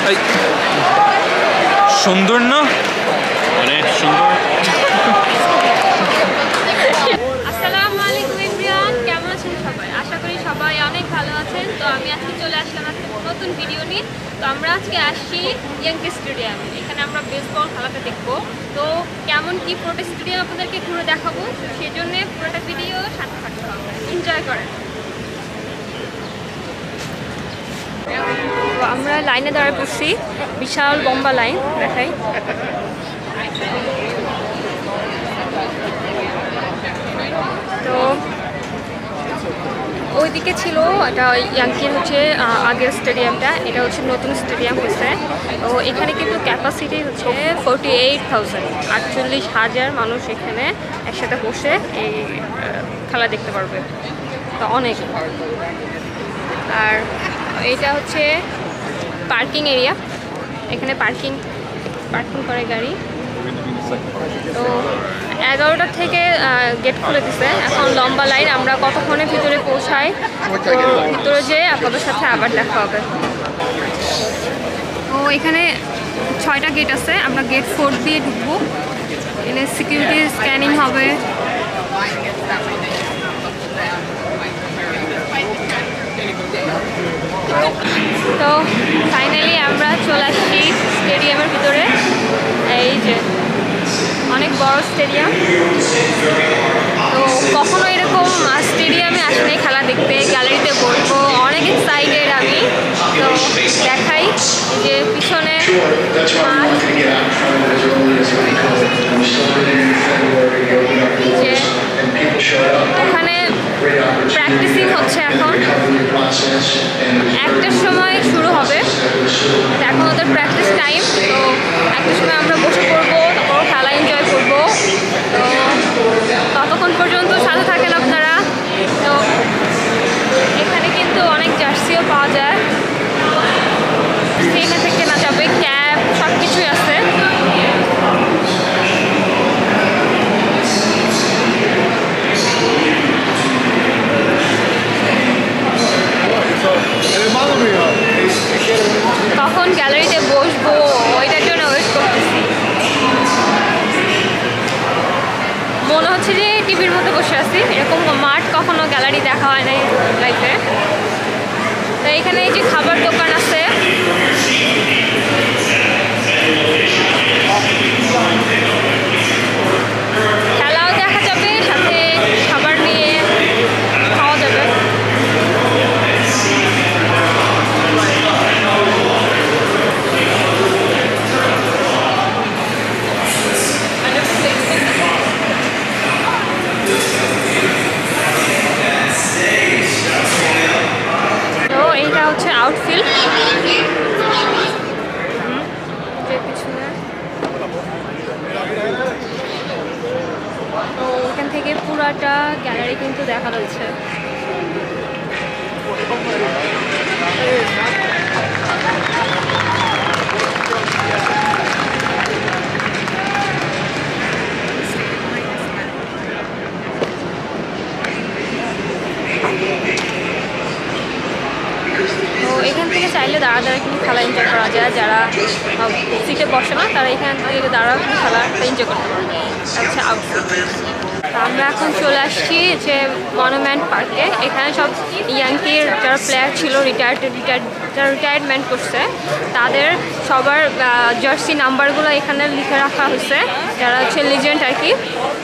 সুন্দর না অনেক সুন্দর। আসসালামু আলাইকুম এভরিওয়ান, কেমন আছেন সবাই? আশা করি সবাই অনেক ভালো আছেন। তো আমি আজকে চলে আসলাম একটা নতুন ভিডিও নিয়ে। তো আমরা আজকে আসছি ইয়াঙ্কি স্টেডিয়ামে। এখানে আমরা বেসবল খেলাটা দেখবো। তো কেমন কি পুরোটা স্টেডিয়াম আপনাদেরকে ঘুরে দেখাবো, সেই জন্য পুরোটা ভিডিও সাথে থাকতে হবে, এনজয় করেন। তো আমরা লাইনে দাঁড়ায় পড়ছি, বিশাল লম্বা লাইন দেখাই। তো ওইদিকে ছিল এটা ইয়াঙ্কির হচ্ছে আগের স্টেডিয়ামটা, এটা হচ্ছে নতুন স্টেডিয়াম হয়েছে। তো এখানে কিন্তু ক্যাপাসিটি হচ্ছে 48,000, 48,000 মানুষ এখানে একসাথে বসে এই খেলা দেখতে পারবে। তো অনেক। আর এটা হচ্ছে পার্কিং এরিয়া, এখানে পার্কিং করে গাড়ি। তো 11টা থেকে গেট খুলে দিছে, এখন লম্বা লাইন। আমরা কতক্ষণে ভিতরে পৌঁছাই, তো ভিতরে যেয়ে আপনাদের সাথে আবার দেখা হবে। তো এখানে 6টা গেট আছে, আমরা গেট 4 দিয়ে ঢুকবো। এখানে সিকিউরিটি স্ক্যানিং হবে। তো ফাইনালি আমরা চলে আসছি স্টেডিয়ামের ভিতরে। এই যে অনেক বড় স্টেডিয়াম। তো কখনো এরকম স্টেডিয়ামে আসলে খেলা দেখতে, গ্যালারিতে বসবো, অনেক এক্সাইটেড আমি। তো দেখাই যে পিছনে মাঠ, ওখানে প্র্যাকটিসিং হচ্ছে। এখন 1টার সময় শুরু হবে, এখন ওদের প্র্যাকটিস টাইম। তো 1টার সময় আমরা বসে পড়বো, তারপর খেলা এনজয় করবো। তো ততক্ষণ পর্যন্ত সাথে থাকেন আপনারা। তো এখানে কিন্তু অনেক জার্সিও পাওয়া যায়, এখান থেকে কেনা যাবে, ক্যাপ সব কিছুই আছে। কখন গ্যালারিতে বসবো ওইটার জন্য ওয়েট করতেছি। মনে হচ্ছে যে টিভির মধ্যে বসে আছি, এরকম মাঠ কখনো গ্যালারি দেখা হয় নাই লাইফে। তো এখানে এই যে খাবার দোকান আছে, খেলাও দেখা যাবে, সাথে খাবার নিয়ে খাওয়া যাবে। তো এইটা হচ্ছে আউটফিল্ড, পিছনে। তো এখান থেকে পুরাটা গ্যালারি কিন্তু দেখা যাচ্ছে। তো এখান থেকে চাইলে দাঁড়া কিন্তু খেলা এনজয় করা যায়। যারা সিটে বসে না, তারা এখান থেকে দাঁড়া কিন্তু খেলা এনজয় করতে পারবে। আচ্ছা, আউটফিট। আমরা এখন চলে আসছি যে মনুমেন্ট পার্কে। এখানে সব ইয়াঙ্কির যারা প্লেয়ার ছিল, যারা রিটায়ারমেন্ট করছে, তাদের সবার জার্সি নাম্বারগুলো এখানে লিখে রাখা হয়েছে, যারা হচ্ছে লিজেন্ড আর কি।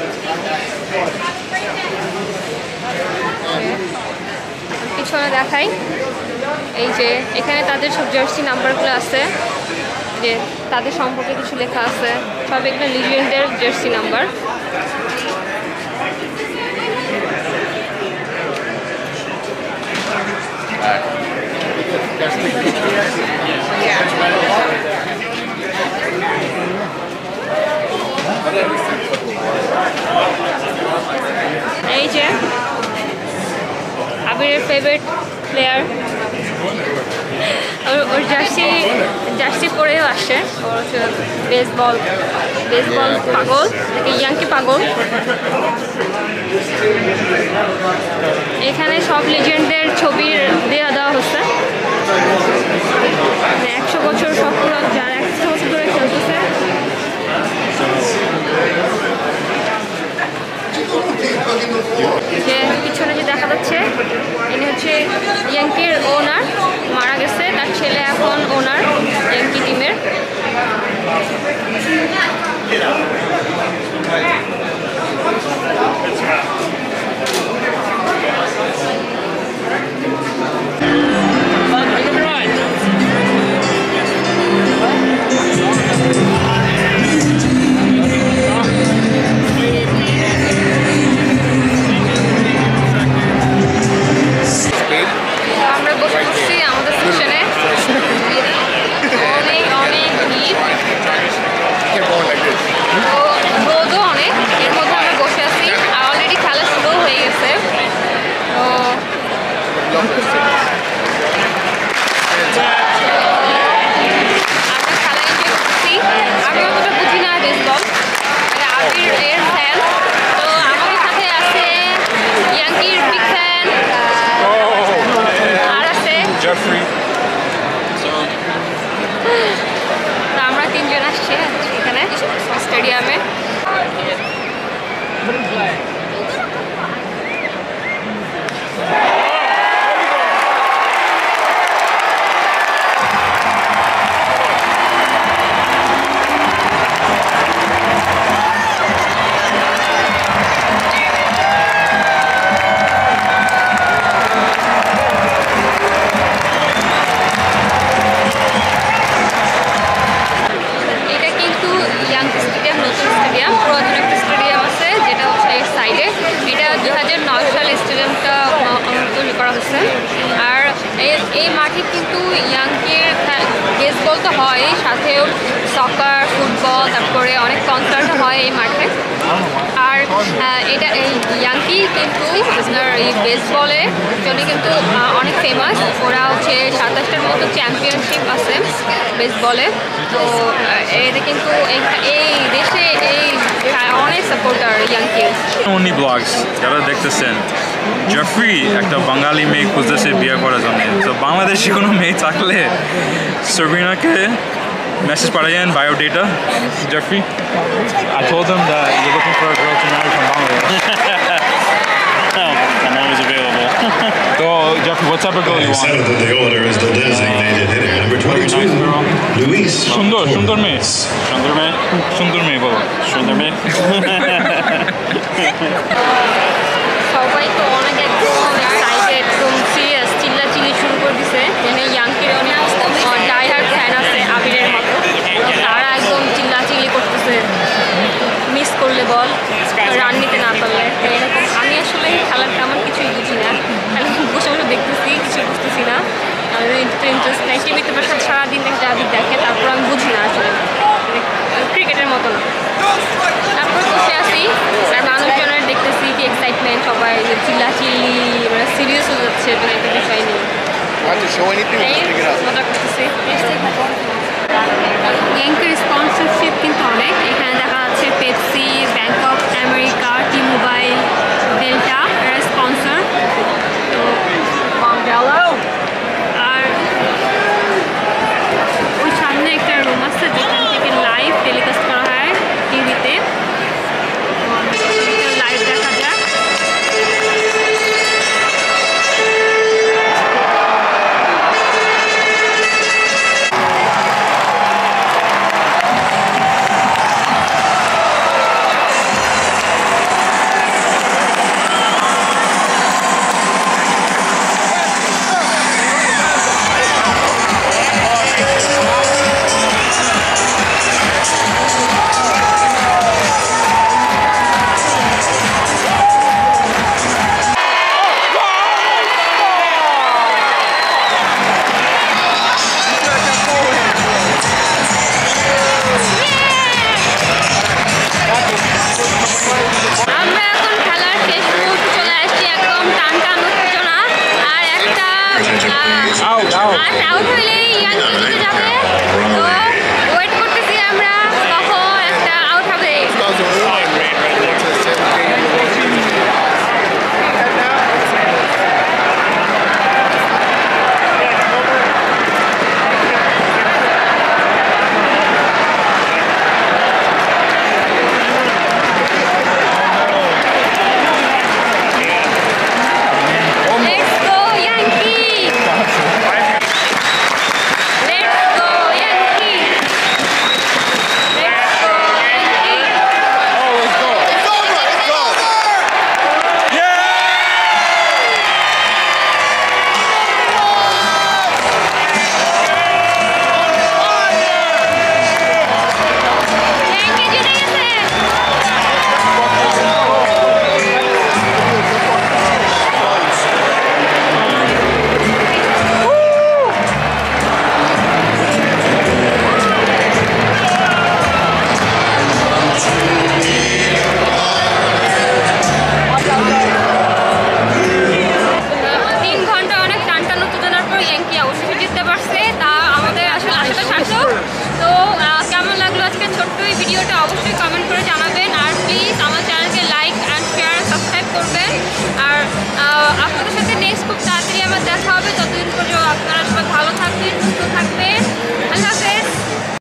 পিছনে দেখাই, এই যে এখানে তাদের সব জার্সি নাম্বারগুলো আছে, যে তাদের সম্পর্কে কিছু লেখা আছে, সব একটা লিজেন্ডের জার্সি নাম্বার। এই যে আবিরের ফেভারিট প্লেয়ার, ওর জার্সি পরেও আসে। ওর হচ্ছে বেসবল পাগল, ইয়াঙ্কি পাগল। এখানে সব লিজেন্ডদের ছবি দেওয়া হচ্ছে, 100 বছর সব তো হয়, সাথেও সকার, ফুটবল, তারপরে অনেক কনসার্ট হয় এই মাঠে। আর এটা এই ইয়াঙ্কি কিন্তু আপনার এই বেসবলের জন্য কিন্তু অনেক ফেমাস। ওরা হচ্ছে 27টার মতো চ্যাম্পিয়নশিপ আছে বেসবলে। তো এটা কিন্তু এই দেশে এই অনেক সাপোর্টার ইয়াঙ্কির। অনি ব্লগস যারা দেখতেছেন, জেফ্রি একটা বাঙালি মেয়ে খুঁজতেছে বিয়ে করার জন্য। তো বাংলাদেশি কোনো মেয়ে থাকলে সাবরিনাকে message পাঠাইয়েন biodata. Jeffrey, I told them that you're looking for a girl to marry from Bangladesh. I'm always available. So Jeffrey, what type of girl you want? Seventh in the order is the designated hitter, number 22, Luis. সুন্দর মেয়ে, সুন্দর মেয়ে বলো। সবাই তো অনেক একদম excited, একদম সিরিয়াস, চিল্লাচিল্লি শুরু করে দিছে। মানে ইয়াঙ্কির অনেক ডাইহার্ড ফ্যান আছে আবিরের মতো, তারা একদম চিল্লাচিল্লি করতেছে মিস করলে বল, রান নিতে না পারলে এরকম। আমি আসলে খেলার তেমন কিছুই বুঝি না, খালি বসে বসে দেখতেছি, কিছু বুঝতেছি না, ইন্টারেস্ট নাই। টিভিতে সারাদিন একটা আবির দেখে, তারপর আমি বুঝি না আসলে, ক্রিকেটের মতো না। তারপর বসে আসি আর মানুষজনের দেখতেছি কি এক্সাইটমেন্ট, সবাই চিল্লাচিল্লি, মানে সিরিয়াস হয়ে যাচ্ছে মানে একটা বিষয় নিয়ে। মজা করতেছি। ইয়াঙ্কির স্পন্সরশিপ কিন্তু অনেক, এখানে দেখা যাচ্ছে Pepsi, bank of America, T mobile, Delta এরা স্পন্সর। তো আর ওই সামনে একটা রুম আছে যেখান থেকে লাইভ টেলিকাস্ট করা হয় টিভিতে, লাইভ দেখা যায়। আউট হইলে ইয়াঙ্কি জিতে যাবে। তো ওয়েট করতেছি আমরা কখন একটা আউট হবে। ভিডিওটা অবশ্যই কমেন্ট করে জানাবেন, আর প্লিজ আমার চ্যানেলকে লাইক অ্যান্ড শেয়ার সাবস্ক্রাইব করবেন। আর আপনাদের সাথে নেক্সট খুব তাড়াতাড়ি আমার দেখা হবে। ততদিন